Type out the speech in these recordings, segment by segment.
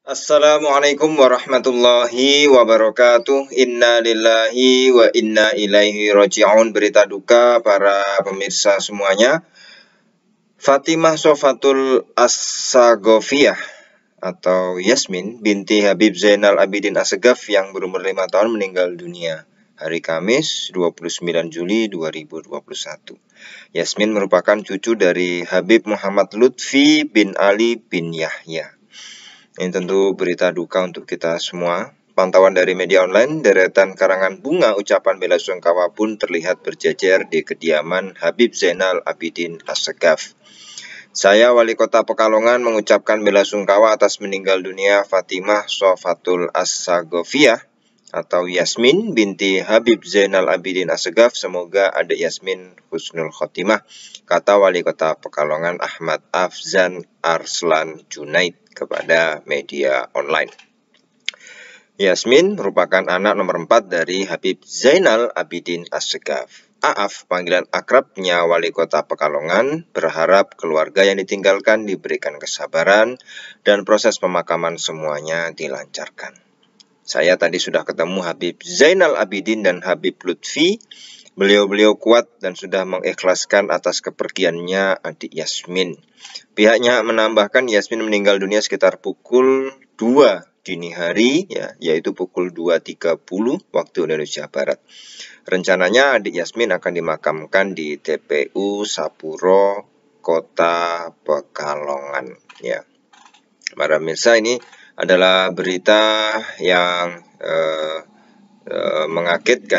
Assalamualaikum warahmatullahi wabarakatuh. Inna lillahi wa inna ilaihi roji'un. Berita duka para pemirsa semuanya. Fatimah Sofatul As-Sagofiah atau Yasmin binti Habib Zainal Abidin Assegaf yang berumur 5 tahun meninggal dunia hari Kamis 29 Juli 2021. Yasmin merupakan cucu dari Habib Muhammad Lutfi bin Ali bin Yahya. Ini tentu berita duka untuk kita semua. Pantauan dari media online, deretan karangan bunga ucapan bela sungkawa pun terlihat berjejer di kediaman Habib Zainal Abidin Assegaf. Saya, Wali Kota Pekalongan, mengucapkan bela sungkawa atas meninggal dunia Fatimah Sofatul As-Sagofiah atau Yasmin binti Habib Zainal Abidin Assegaf. Semoga adik Yasmin husnul khotimah, kata Wali Kota Pekalongan Ahmad Afzan Arslan Junaid kepada media online. Yasmin merupakan anak nomor 4 dari Habib Zainal Abidin Assegaf. Aaf, panggilan akrabnya Wali Kota Pekalongan, berharap keluarga yang ditinggalkan diberikan kesabaran dan proses pemakaman semuanya dilancarkan. Saya tadi sudah ketemu Habib Zainal Abidin dan Habib Lutfi. Beliau-beliau kuat dan sudah mengikhlaskan atas kepergiannya adik Yasmin. Pihaknya menambahkan Yasmin meninggal dunia sekitar pukul 2 dini hari, yaitu pukul 2.30 waktu Indonesia Barat. Rencananya adik Yasmin akan dimakamkan di TPU Sapuro, Kota Pekalongan. Para pemirsa, ini adalah berita yang mengagetkan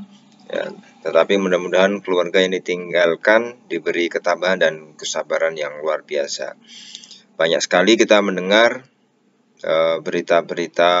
tetapi mudah-mudahan keluarga yang ditinggalkan diberi ketabahan dan kesabaran yang luar biasa. Banyak sekali kita mendengar berita-berita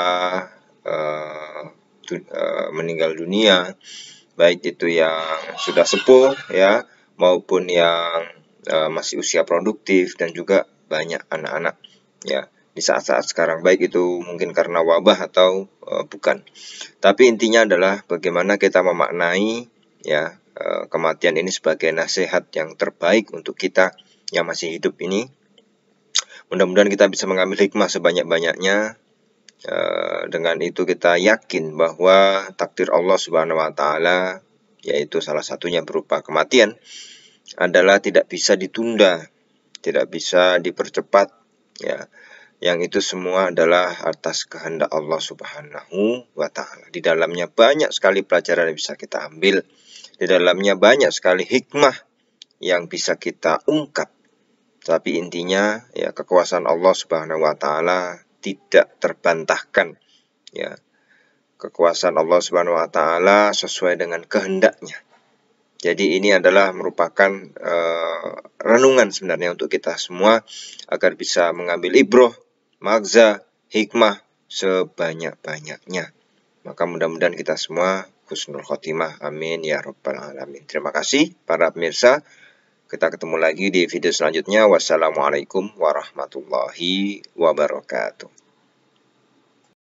meninggal dunia, baik itu yang sudah sepuh maupun yang masih usia produktif, dan juga banyak anak-anak di saat-saat sekarang, baik itu mungkin karena wabah atau bukan. Tapi intinya adalah bagaimana kita memaknai kematian ini sebagai nasihat yang terbaik untuk kita yang masih hidup ini. Mudah-mudahan kita bisa mengambil hikmah sebanyak-banyaknya. Dengan itu kita yakin bahwa takdir Allah Subhanahu wa Ta'ala, yaitu salah satunya berupa kematian, adalah tidak bisa ditunda, tidak bisa dipercepat. Yang itu semua adalah atas kehendak Allah Subhanahu wa Ta'ala. Di dalamnya banyak sekali pelajaran yang bisa kita ambil. Di dalamnya banyak sekali hikmah yang bisa kita ungkap. Tapi intinya kekuasaan Allah Subhanahu wa Ta'ala tidak terbantahkan. Kekuasaan Allah Subhanahu wa Ta'ala sesuai dengan kehendaknya. Jadi ini adalah merupakan renungan sebenarnya untuk kita semua agar bisa mengambil ibroh, magza, hikmah sebanyak-banyaknya. Maka mudah-mudahan kita semua husnul khotimah. Amin ya rabbal alamin. Terima kasih para pemirsa. Kita ketemu lagi di video selanjutnya. Wassalamualaikum warahmatullahi wabarakatuh.